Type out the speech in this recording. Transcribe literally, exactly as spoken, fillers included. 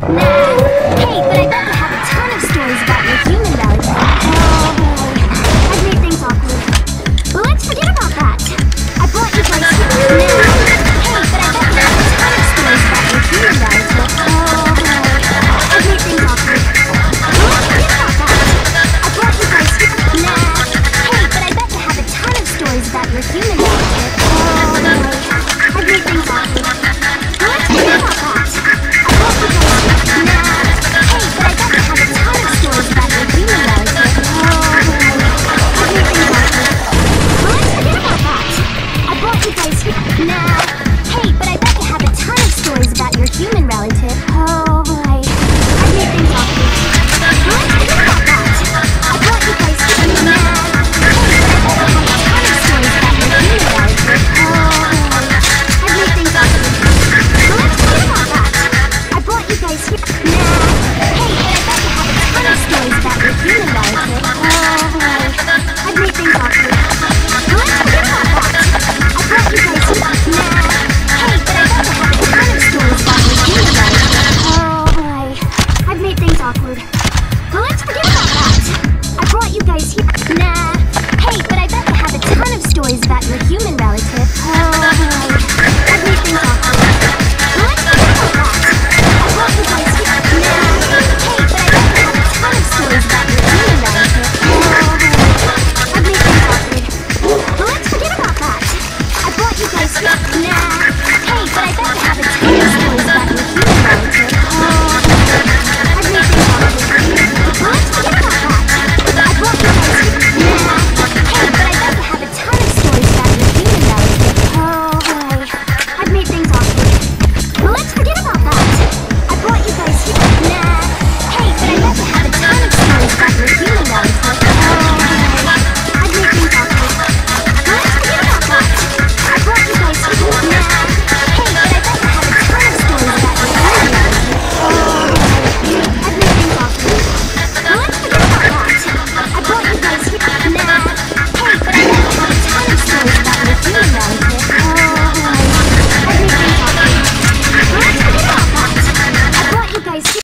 Hey, but I bet you have a ton of stories about your human relatives. Oh boy, I've made things awkward. Well, let's forget about that. I brought you guys here now. Hey, but I bet you have a ton of stories about your human relatives. Oh boy, I've made things awkward. Well, let's forget about that. I brought you guys here now. Hey, but I bet you have a ton of stories about your human relatives. Oh boy, I've made things awkward. Well, let's forget about that. I brought you guys here now. Hey, but I bet you have a ton of stories about your human relatives. Oh boy, I've made things awkward. Well, let's forget about that. I brought you guys here now. Hey, but I bet you have a ton of stories about your human relative. Oh boy, I've made things awkward. Well, let's forget about that. I brought you guys here now. Hey, but I bet you have a ton of stories about your human relative. Oh boy, I've made things awkward. Well, let's forget about that. I brought you guys here